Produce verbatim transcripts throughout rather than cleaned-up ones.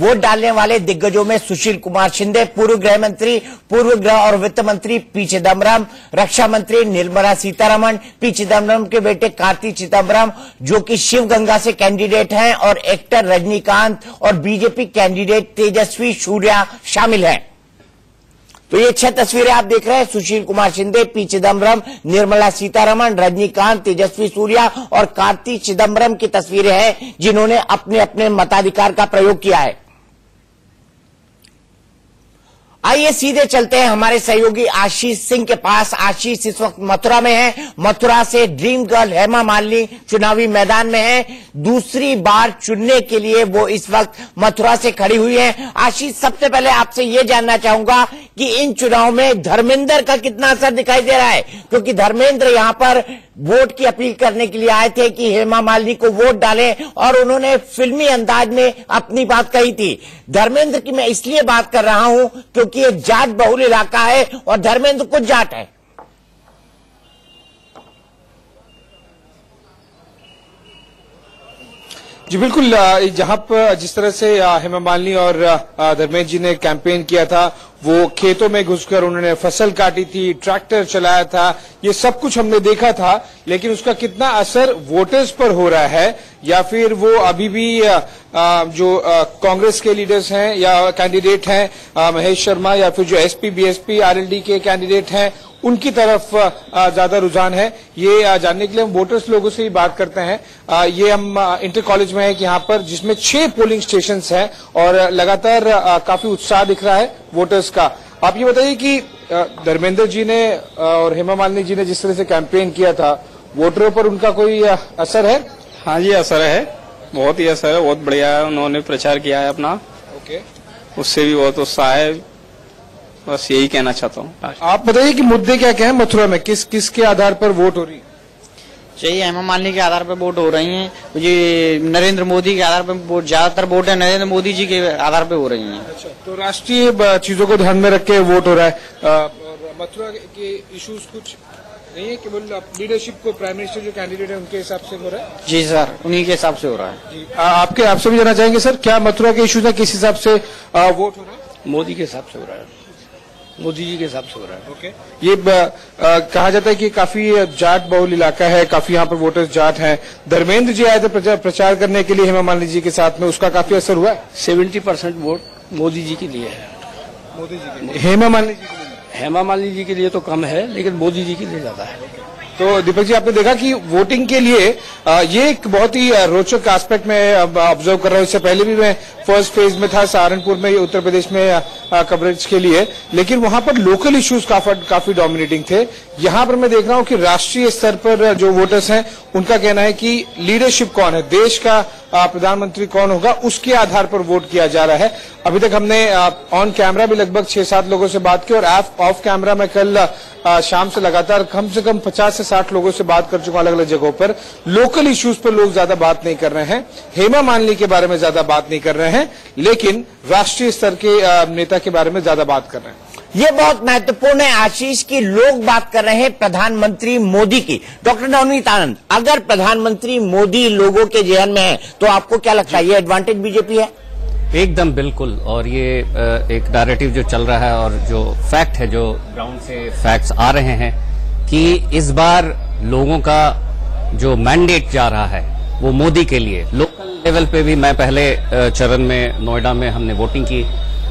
Vote डालने वाले दिग्गजों में सुशील कुमार शिंदे, पूर्व गृह मंत्री, पूर्व गृह और वित्त मंत्री पी चिदम्बरम, रक्षा मंत्री निर्मला सीतारमण, पी चिदम्बरम के बेटे कार्ति चिदम्बरम जो कि शिवगंगा से कैंडिडेट हैं, और एक्टर रजनीकांत और बीजेपी कैंडिडेट तेजस्वी सूर्या शामिल हैं। तो ये छह तस्वीरें आप देख रहे हैं। सुशील कुमार शिंदे, पी चिदम्बरम, निर्मला सीतारमण, रजनीकांत, तेजस्वी सूर्या और कार्ति चिदम्बरम की तस्वीरें हैं जिन्होंने अपने अपने मताधिकार का प्रयोग किया है। आइए सीधे चलते हैं हमारे सहयोगी आशीष सिंह के पास। आशीष इस वक्त मथुरा में है। मथुरा से ड्रीम गर्ल हेमा मालिनी चुनावी मैदान में है। दूसरी बार चुनने के लिए वो इस वक्त मथुरा से खड़ी हुई है। आशीष, सबसे पहले आपसे ये जानना चाहूंगा कि इन चुनाव में धर्मेंद्र का कितना असर दिखाई दे रहा है, क्योंकि धर्मेंद्र यहां पर वोट की अपील करने के लिए आए थे कि हेमा मालिनी को वोट डालें, और उन्होंने फिल्मी अंदाज में अपनी बात कही थी। धर्मेंद्र की मैं इसलिए बात कर रहा हूं क्योंकि ये जाट बहुल इलाका है और धर्मेंद्र कुछ जाट है। जी बिल्कुल, जहां पर जिस तरह से हेमा मालिनी और धर्मेंद्र जी ने कैंपेन किया था, वो खेतों में घुसकर उन्होंने फसल काटी थी, ट्रैक्टर चलाया था, ये सब कुछ हमने देखा था। लेकिन उसका कितना असर वोटर्स पर हो रहा है, या फिर वो अभी भी जो कांग्रेस के लीडर्स हैं या कैंडिडेट हैं महेश शर्मा, या फिर जो एसपी बीएसपी आरएलडी के कैंडिडेट हैं उनकी तरफ ज्यादा रुझान है, ये जानने के लिए हम वोटर्स लोगों से ही बात करते हैं। ये हम इंटर कॉलेज में है कि यहाँ पर जिसमें छह पोलिंग स्टेशंस हैं और लगातार काफी उत्साह दिख रहा है वोटर्स का। आप ये बताइए कि धर्मेंद्र जी ने और हेमा मालिनी जी ने जिस तरह से कैंपेन किया था, वोटरों पर उनका कोई असर है? हाँ जी, असर है, बहुत ही असर है, बहुत बढ़िया है। उन्होंने प्रचार किया है अपना, ओके, उससे भी बहुत उत्साह है। बस यही कहना चाहता हूँ। आप बताइए कि मुद्दे क्या क्या है मथुरा में, किस किस के आधार पर वोट हो रही है? चाहिए हेमा मालिनी के आधार पर वोट हो रही हैं। ये नरेंद्र मोदी के आधार पर वोट, ज्यादातर वोट है नरेंद्र मोदी जी के आधार पर हो रही हैं। अच्छा, तो राष्ट्रीय चीजों को ध्यान में रख के वोट हो रहा है। मथुरा के इश्यूज कुछ नहीं है, केवल लीडरशिप को, प्राइम मिनिस्टर जो कैंडिडेट है उनके हिसाब से हो रहा है? जी सर, उन्हीं के हिसाब से हो रहा है। जी, आ, आपके आपसे भी जानना चाहेंगे सर, क्या मथुरा के इश्यूज है, किस हिसाब से आ, वोट हो रहा है? मोदी के हिसाब से हो रहा है, मोदी जी के हिसाब से हो रहा है। ओके, ये ब, आ, कहा जाता है कि काफी जाट बहुल इलाका है, काफी यहाँ पर वोटर्स जाट हैं। धर्मेंद्र जी आए थे प्रचार, प्रचार करने के लिए हेमा मालिनी जी के साथ में, उसका काफी असर हुआ है? Seventy percent vote Modi ji के लिए है। मोदी जी के लिए, हेमा मालिनी जी के लिए? हेमा मालिनी जी के लिए तो कम है, लेकिन मोदी जी के लिए ज्यादा है। तो दीपक जी, आपने देखा कि वोटिंग के लिए ये एक बहुत ही रोचक एस्पेक्ट में ऑब्जर्व कर रहा हूँ। इससे पहले भी मैं फर्स्ट फेज में था सहारनपुर में, उत्तर प्रदेश में कवरेज के लिए, लेकिन वहां पर लोकल इश्यूज काफी काफी डोमिनेटिंग थे। यहाँ पर मैं देख रहा हूँ कि राष्ट्रीय स्तर पर जो वोटर्स हैं उनका कहना है कि लीडरशिप कौन है, देश का प्रधानमंत्री कौन होगा, उसके आधार पर वोट किया जा रहा है। अभी तक हमने ऑन कैमरा भी लगभग छह सात लोगों से बात की, और ऑफ कैमरा में कल आ, शाम से लगातार कम से कम पचास से साठ लोगों से बात कर चुका अलग अलग जगहों पर। लोकल इश्यूज पर लोग ज्यादा बात नहीं कर रहे हैं, हेमा मालिनी के बारे में ज्यादा बात नहीं कर रहे हैं, लेकिन राष्ट्रीय स्तर के आ, नेता के बारे में ज्यादा बात कर रहे हैं। ये बहुत महत्वपूर्ण है आशीष की लोग बात कर रहे हैं प्रधानमंत्री मोदी की। डॉक्टर नवनीत आनंद, अगर प्रधानमंत्री मोदी लोगों के जेहन में है तो आपको क्या लगता है, ये एडवांटेज बीजेपी है? एकदम बिल्कुल। और ये एक नैरेटिव जो चल रहा है और जो फैक्ट है, जो ग्राउंड से फैक्ट्स आ रहे हैं कि इस बार लोगों का जो मैंडेट जा रहा है वो मोदी के लिए। लोकल लेवल पे भी मैं पहले चरण में नोएडा में हमने वोटिंग की,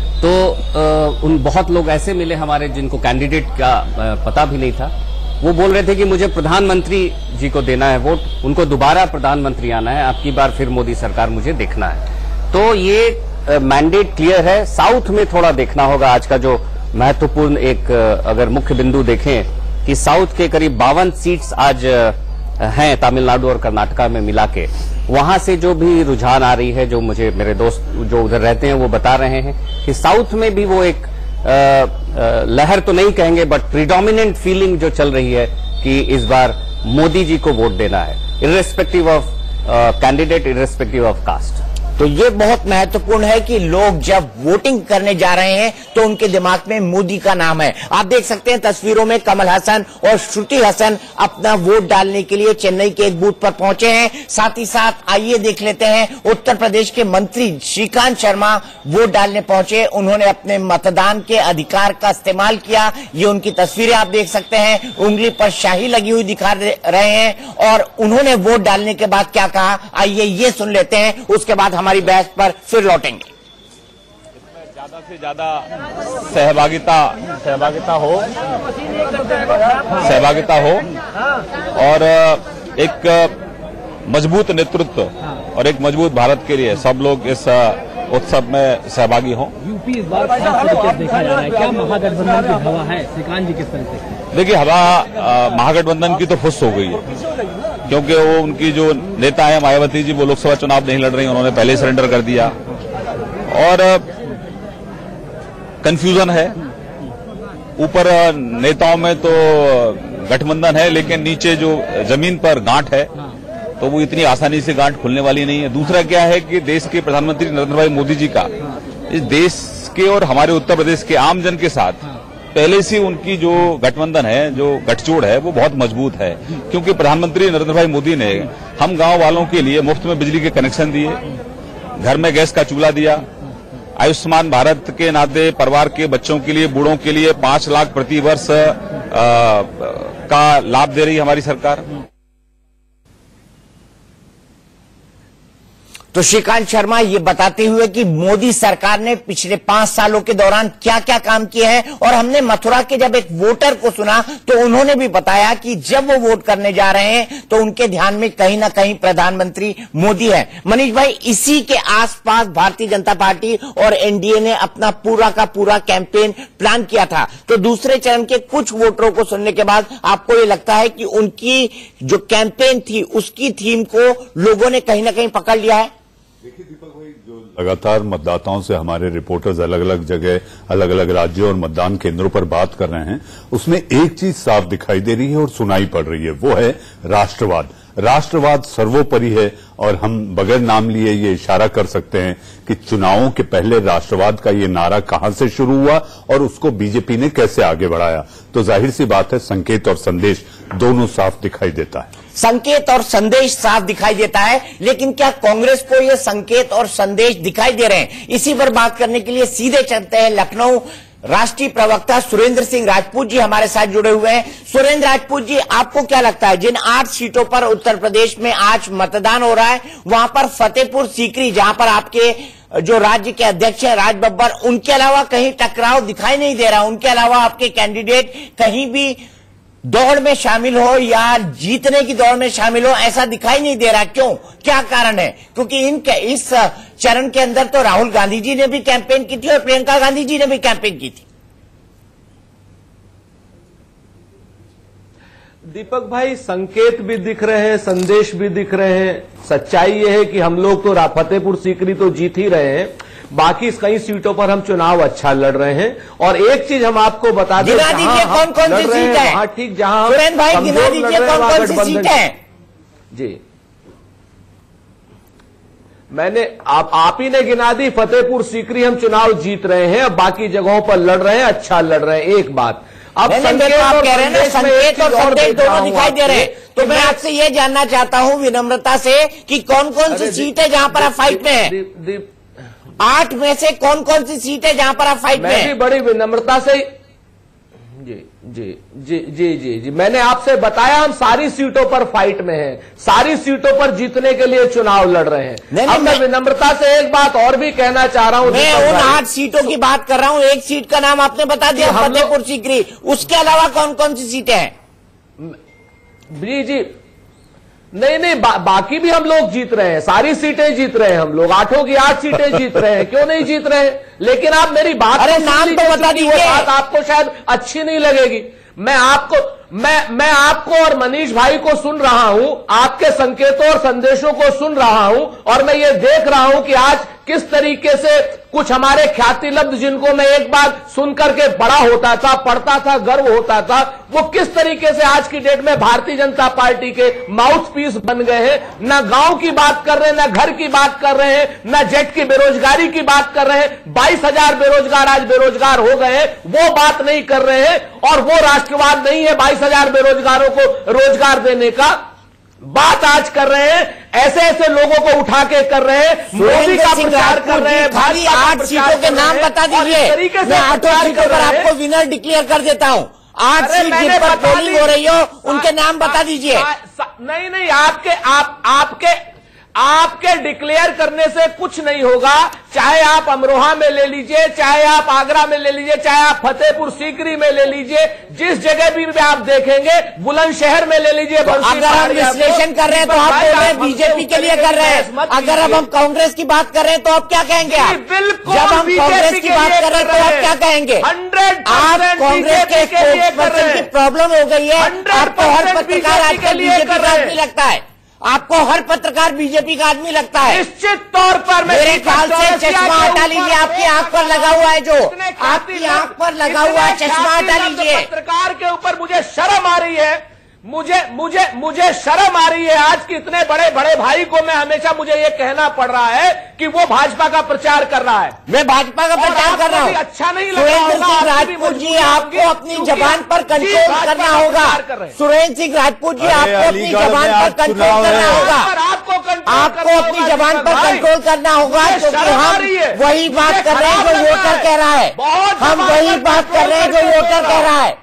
तो उन बहुत लोग ऐसे मिले हमारे जिनको कैंडिडेट का पता भी नहीं था। वो बोल रहे थे कि मुझे प्रधानमंत्री जी को देना है वोट, उनको दोबारा प्रधानमंत्री आना है, आपकी बार फिर मोदी सरकार मुझे देखना है। तो ये मैंडेट क्लियर है। साउथ में थोड़ा देखना होगा। आज का जो महत्वपूर्ण एक अगर मुख्य बिंदु देखें कि साउथ के करीब बावन सीट्स आज हैं तमिलनाडु और कर्नाटका में मिला के, वहां से जो भी रुझान आ रही है, जो मुझे मेरे दोस्त जो उधर रहते हैं वो बता रहे हैं कि साउथ में भी वो एक आ, आ, लहर तो नहीं कहेंगे बट प्रीडोमिनेंट फीलिंग जो चल रही है कि इस बार मोदी जी को वोट देना है, irrespective of candidate, irrespective of caste. तो ये बहुत महत्वपूर्ण है कि लोग जब वोटिंग करने जा रहे हैं तो उनके दिमाग में मोदी का नाम है। आप देख सकते हैं तस्वीरों में कमल हसन और श्रुति हसन अपना वोट डालने के लिए चेन्नई के एक बूथ पर पहुंचे हैं। साथ ही साथ आइए देख लेते हैं उत्तर प्रदेश के मंत्री श्रीकांत शर्मा वोट डालने पहुंचे। उन्होंने अपने मतदान के अधिकार का इस्तेमाल किया। ये उनकी तस्वीरें आप देख सकते हैं, उंगली पर स्याही लगी हुई दिखा रहे हैं और उन्होंने वोट डालने के बाद क्या कहा, आइए ये सुन लेते हैं। उसके बाद हमारी बहस पर फिर लौटेंगे। ज्यादा से ज्यादा सहभागिता सहभागिता हो सहभागिता हो और एक मजबूत नेतृत्व और एक मजबूत भारत के लिए सब लोग इस उत्सव में सहभागी हों। यूपी इस बार देखा जा रहा है, क्या महागठबंधन की हवा है? श्रीकांत जी किस तरह से? देखिए, हवा महागठबंधन की तो फुस हो गई है, क्योंकि वो उनकी जो नेता है मायावती जी, वो लोकसभा चुनाव नहीं लड़ रही, उन्होंने पहले सरेंडर कर दिया और कंफ्यूजन है। ऊपर नेताओं में तो गठबंधन है, लेकिन नीचे जो जमीन पर गांठ है तो वो इतनी आसानी से गांठ खुलने वाली नहीं है। दूसरा क्या है कि देश के प्रधानमंत्री नरेंद्र भाई मोदी जी का इस देश के और हमारे उत्तर प्रदेश के आम जन के साथ पहले से उनकी जो गठबंधन है, जो गठजोड़ है, वो बहुत मजबूत है, क्योंकि प्रधानमंत्री नरेंद्र भाई मोदी ने हम गांव वालों के लिए मुफ्त में बिजली के कनेक्शन दिए, घर में गैस का चूल्हा दिया, आयुष्मान भारत के नाते परिवार के बच्चों के लिए, बूढ़ों के लिए पांच लाख प्रति वर्ष का लाभ दे रही है हमारी सरकार। तो श्रीकांत शर्मा ये बताते हुए कि मोदी सरकार ने पिछले पांच सालों के दौरान क्या क्या काम किए हैं, और हमने मथुरा के जब एक वोटर को सुना तो उन्होंने भी बताया कि जब वो वोट करने जा रहे हैं तो उनके ध्यान में कहीं ना कहीं प्रधानमंत्री मोदी है। मनीष भाई, इसी के आसपास भारतीय जनता पार्टी और एनडीए ने अपना पूरा का पूरा कैंपेन प्लान किया था। तो दूसरे चरण के कुछ वोटरों को सुनने के बाद आपको ये लगता है कि उनकी जो कैंपेन थी उसकी थीम को लोगों ने कहीं ना कहीं पकड़ लिया है? देखिए दीपक भाई, जो लगातार मतदाताओं से हमारे रिपोर्टर्स अलग अलग जगह, अलग अलग राज्यों और मतदान केंद्रों पर बात कर रहे हैं, उसमें एक चीज साफ दिखाई दे रही है और सुनाई पड़ रही है, वो है राष्ट्रवाद। राष्ट्रवाद सर्वोपरि है और हम बगैर नाम लिए ये इशारा कर सकते हैं कि चुनावों के पहले राष्ट्रवाद का ये नारा कहां से शुरू हुआ और उसको बीजेपी ने कैसे आगे बढ़ाया। तो जाहिर सी बात है, संकेत और संदेश दोनों साफ दिखाई देता है। संकेत और संदेश साफ दिखाई देता है, लेकिन क्या कांग्रेस को ये संकेत और संदेश दिखाई दे रहे हैं? इसी पर बात करने के लिए सीधे चलते हैं लखनऊ। राष्ट्रीय प्रवक्ता सुरेंद्र सिंह राजपूत जी हमारे साथ जुड़े हुए हैं। सुरेंद्र राजपूत जी, आपको क्या लगता है, जिन आठ सीटों पर उत्तर प्रदेश में आज मतदान हो रहा है, वहां पर फतेहपुर सीकरी, जहां पर आपके जो राज्य के अध्यक्ष हैं राज बब्बर, उनके अलावा कहीं टकराव दिखाई नहीं दे रहा, उनके अलावा आपके कैंडिडेट कहीं भी दौड़ में शामिल हो या जीतने की दौड़ में शामिल हो, ऐसा दिखाई नहीं दे रहा। क्यों, क्या कारण है? क्योंकि इन इस चरण के अंदर तो राहुल गांधी जी ने भी कैंपेन की थी और प्रियंका गांधी जी ने भी कैंपेन की थी। दीपक भाई, संकेत भी दिख रहे हैं, संदेश भी दिख रहे हैं। सच्चाई यह है कि हम लोग तो फतेहपुर सीकरी तो जीत ही रहे हैं, बाकी कई सीटों पर हम चुनाव अच्छा लड़ रहे हैं। और एक चीज हम आपको बता दें, गिना दीजिए कौन कौन सी सीट है वहां ठीक, जहां सुरेंद्र भाई गिना दीजिए कौन कौन सी सीट है। जी, मैंने आप आप ही ने गिना दी। फतेहपुर सीकरी हम चुनाव जीत रहे हैं, अब बाकी जगहों पर लड़ रहे हैं, अच्छा लड़ रहे हैं। एक बात, अब संकेत आप कह रहे हैं ना, संकेत और संदेश दोनों दिखाई दे रहे हैं, तो मैं आपसे ये जानना चाहता हूं विनम्रता से कि कौन कौन सी सीट है जहां पर आप फाइट में है? आठ में से कौन कौन सी सीट है जहां पर आप फाइट में? मैं भी बड़ी विनम्रता से जी जी जी जी जी जी मैंने आपसे बताया, हम सारी सीटों पर फाइट में हैं, सारी सीटों पर जीतने के लिए चुनाव लड़ रहे हैं। अब मैं विनम्रता से एक बात और भी कहना चाह रहा हूं। मैं उन आठ सीटों की बात कर रहा हूं, एक सीट का नाम आपने बता दिया, फतेहपुर सीकरी, उसके अलावा कौन कौन सी सीटें हैं? जी जी नहीं नहीं बा, बाकी भी हम लोग जीत रहे हैं, सारी सीटें जीत रहे हैं हम लोग, आठों की आठ सीटें जीत रहे हैं। क्यों नहीं जीत रहे हैं? लेकिन आप मेरी बात, अरे नाम तो बता दीजिए, बात आपको शायद अच्छी नहीं लगेगी। मैं आपको मैं मैं आपको और मनीष भाई को सुन रहा हूं, आपके संकेतों और संदेशों को सुन रहा हूं, और मैं ये देख रहा हूं कि आज किस तरीके से कुछ हमारे ख्याति लब्ध जिनको मैं एक बार सुन करके बड़ा होता था, पढ़ता था, गर्व होता था, वो किस तरीके से आज की डेट में भारतीय जनता पार्टी के माउथ पीस बन गए हैं। ना गांव की बात कर रहे हैं, ना घर की बात कर रहे हैं, ना जेट की बेरोजगारी की बात कर रहे हैं। बाईस हजार बेरोजगार आज बेरोजगार हो गए, वो बात नहीं कर रहे हैं। और वो राष्ट्रवाद नहीं है बाईस हजार बेरोजगारों को रोजगार देने का। बात आज कर रहे हैं, ऐसे ऐसे लोगों को उठा के कर रहे हैं, मोदी का प्रचार कर रहे हैं। खाली आठ सीटों के नाम बता दीजिए, मैं आठों सीटों पर आपको विनर डिक्लेयर कर देता हूं। आठ सीट जिन पर पोलिंग हो रही हो उनके नाम बता दीजिए। नहीं नहीं, आपके आप आपके आपके डिक्लेयर करने से कुछ नहीं होगा। चाहे आप अमरोहा में ले लीजिए, चाहे आप आगरा में ले लीजिए, चाहे आप फतेहपुर सीकरी में ले लीजिए, जिस जगह भी आप देखेंगे, बुलंदशहर में ले लीजिए। तो अगर हम विश्लेषण कर रहे हैं तो आप बोल रहे हैं बीजेपी के लिए कर रहे हैं। अगर अब हम कांग्रेस की बात कर रहे हैं तो आप क्या कहेंगे? आप बिल्कुल जब हम कांग्रेस की बात कर रहे हैं तो आप क्या कहेंगे? हंड्रेड आप कांग्रेस के स्पोक्सपर्सन की प्रॉब्लम हो गई है। आपको हर पत्रकार आजकल बीजेपी का आदमी लगता है। आपको हर पत्रकार बीजेपी का आदमी लगता है। निश्चित तौर पर मेरे ख्याल से चश्मा हटा लीजिए, आपकी आंख पर लगा हुआ है, जो आपकी आंख पर लगा हुआ है चश्मा हटा लीजिए। पत्रकार के ऊपर मुझे शर्म आ रही है, मुझे मुझे मुझे शर्म आ रही है। आज के इतने बड़े बड़े भाई को मैं हमेशा मुझे ये कहना पड़ रहा है कि वो भाजपा का प्रचार कर रहा है। मैं भाजपा का प्रचार कर रहा हूँ। अच्छा नहीं लग सुरेंद्र सिंह राजपूत जी, आपको अपनी जबान पर कंट्रोल करना होगा। सुरेंद्र सिंह राजपूत जी, आपको अपनी जबान पर कंट्रोल करना होगा। आपको अपनी जबान पर कंट्रोल करना होगा, क्योंकि हम वही बात कर रहे हैं जो वोटर कह रहा है। हम वही बात कर रहे हैं जो वोटर कह रहा है।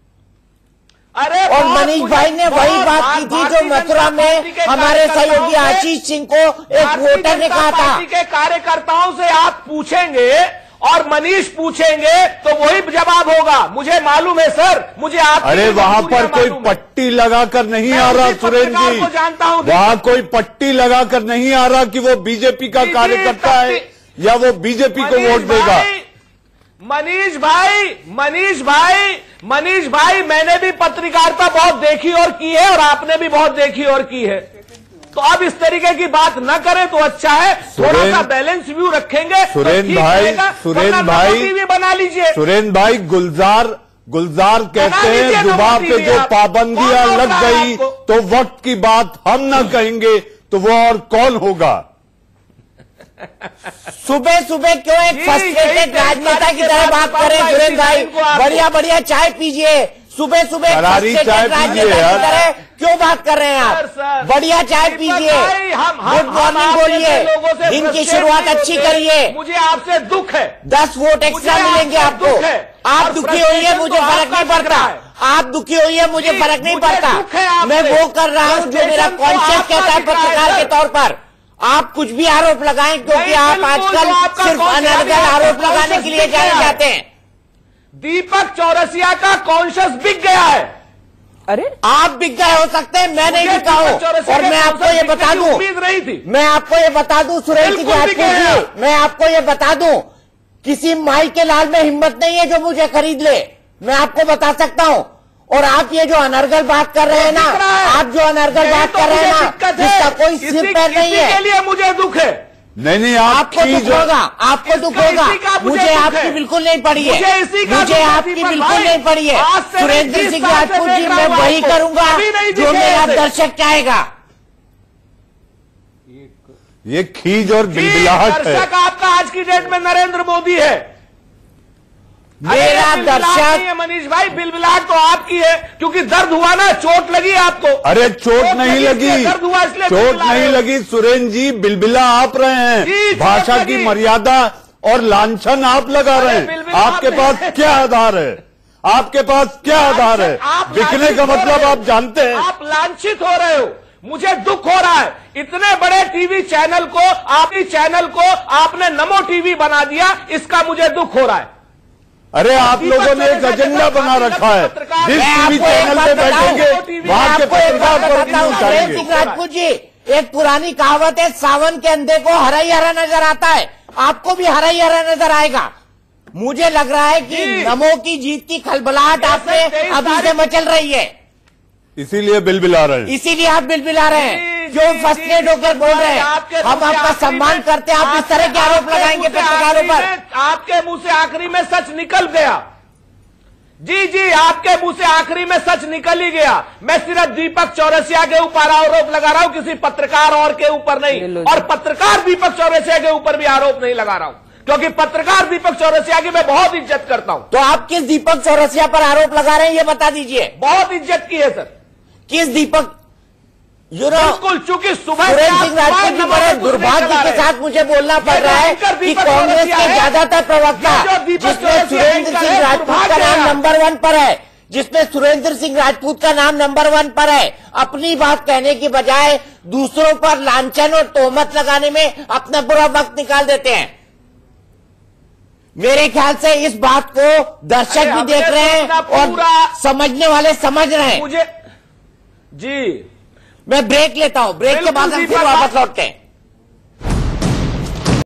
अरे और मनीष भाई ने वही बात की थी जो मथुरा में हमारे सहयोगी आशीष सिंह को एक वोटर ने कहा था। पार्टी के कार्यकर्ताओं से आप पूछेंगे और मनीष पूछेंगे तो वही जवाब होगा। मुझे मालूम है सर, मुझे आप अरे वहां पर कोई पट्टी लगाकर नहीं आ रहा सुरेंद्र जी, जानता हूं वहां कोई पट्टी लगाकर नहीं आ रहा कि वो बीजेपी का कार्यकर्ता है या वो बीजेपी को वोट देगा। मनीष भाई मनीष भाई मनीष भाई मैंने भी पत्रकारिता बहुत देखी और की है, और आपने भी बहुत देखी और की है। तो अब इस तरीके की बात न करें तो अच्छा है। थोड़ा सा बैलेंस व्यू रखेंगे। सुरेंद्र भाई सुरेंद्र भाई भी बना लीजिए। सुरेंद्र भाई गुलजार गुलजार कहते हैं जुबान पे जो पाबंदियां लग गई तो वक्त की बात हम ना कहेंगे तो वो और कौन होगा। सुबह सुबह क्यों एक फ्रस्ट्रेटेड राजनेता की तरह बात करें सुरेंद्र भाई? बढ़िया बढ़िया चाय पीजिए। सुबह सुबह फ्रस्ट्रेटेड राजनेता की तरह क्यों बात कर रहे हैं आप? बढ़िया चाय पीजिए, गुड मॉर्निंग बोलिए, दिन की शुरुआत अच्छी करिए। मुझे आपसे दुख है, दस वोट एक्स्ट्रा मिलेंगे आपको। आप दुखी होइए, मुझे फर्क नहीं पड़ता। आप दुखी होइए, मुझे फर्क नहीं पड़ता। मैं वो कर रहा हूँ जो मेरा कॉन्शियस कहता है पत्रकार के तौर पर। आप कुछ भी आरोप लगाएं, क्योंकि आप आजकल सिर्फ अनर्गल आरोप लगाने के लिए जाने जाते हैं। दीपक चौरसिया का कॉन्शियस बिक गया है। अरे आप बिक गए हो सकते हैं, मैं नहीं बिका हूं। और मैं आपको ये बता दूं, उम्मीद रही थी। मैं आपको ये बता दूं सुरेंद्र सिंह राजपूत जी, मैं आपको ये बता दूं, किसी माई के लाल में हिम्मत नहीं है जो मुझे खरीद ले। मैं आपको बता सकता हूं। और आप ये जो अनर्गल बात कर रहे हैं ना, आप जो अनर्गल बात कर रहे हैं ना, जिसका कोई सिर पैर नहीं है, के लिए मुझे दुख है। नहीं नहीं, आपको दुख होगा, आपको दुख होगा। मुझे आपकी बिल्कुल नहीं पड़ी है, मुझे आपकी बिल्कुल नहीं पड़ी है। सुरेंद्र सिंह राजपूत जी, मैं वही करूंगा जो मेरा दर्शक चाहेगा। ये खीज और बिलबिलाहट है। दर्शक आपका आज की डेट में नरेंद्र मोदी है। मेरा दर्शक मनीष भाई, बिलबिलाहट तो आपकी है, क्योंकि दर्द हुआ ना, चोट लगी आपको। अरे चोट नहीं लगी, दर्द हुआ इसलिए चोट नहीं लगी सुरेंद्र जी, बिलबिला आप रहे हैं। भाषा की मर्यादा और लांछन आप लगा रहे हैं। आपके पास क्या आधार है? आपके पास क्या आधार है? बिकने का मतलब आप जानते हैं। आप लांछित हो रहे हो, मुझे दुख हो रहा है। इतने बड़े टीवी चैनल को, आपकी चैनल को आपने नमो टीवी बना दिया, इसका मुझे दुख हो रहा है। अरे आप लोगों ने एक एजेंडा बना रखा है, जिस टीवी चैनल पे बैठेंगे वहां के पत्रकार पर भी उठाएंगे। सिंह राजपूत जी, एक पुरानी कहावत है, सावन के अंधे को हरा ही हरा नजर आता है। आपको भी हरा ही हरा नजर आएगा। मुझे लग रहा है कि नमो की जीत की खलबलाहट आपने अभी से मचल रही है, इसीलिए बिलबिला रहे हैं। इसीलिए आप बिलबिला रहे हैं। क्यों फ्रस्ट्रेट होकर बोल रहे हैं? हम आपका सम्मान करते हैं, आप इस तरह के आरोप लगाएंगे पत्रकारों पर? आपके मुंह से आखिरी में सच निकल गया। जी जी, आपके मुंह से आखिरी में सच निकल ही गया। मैं सिर्फ दीपक चौरसिया के ऊपर आरोप लगा रहा हूं, किसी पत्रकार और के ऊपर नहीं, और पत्रकार दीपक चौरसिया के ऊपर भी आरोप नहीं लगा रहा हूं, क्योंकि पत्रकार दीपक चौरसिया की मैं बहुत इज्जत करता हूं। तो आप किस दीपक चौरसिया पर आरोप लगा रहे हैं, ये बता दीजिए। बहुत इज्जत की है सर। किस दीपक? बिल्कुल, चूंकि सुबह सुरेंद्र सिंह राजपूत जी बड़े दुर्भाग्य के साथ मुझे बोलना पड़ रहा है कि कांग्रेस के ज्यादातर प्रवक्ता, जिसमें सुरेंद्र सिंह राजपूत का नाम नंबर वन पर है, जिसमें सुरेंद्र सिंह राजपूत का नाम नंबर वन पर है, अपनी बात कहने की बजाय दूसरों पर लांछन और तोहमत लगाने में अपना पूरा वक्त निकाल देते हैं। मेरे ख्याल से इस बात को दर्शक भी देख रहे हैं और समझने वाले समझ रहे हैं। मुझे जी मैं ब्रेक लेता हूं, ब्रेक के बाद हम फिर वापस लौटते हैं।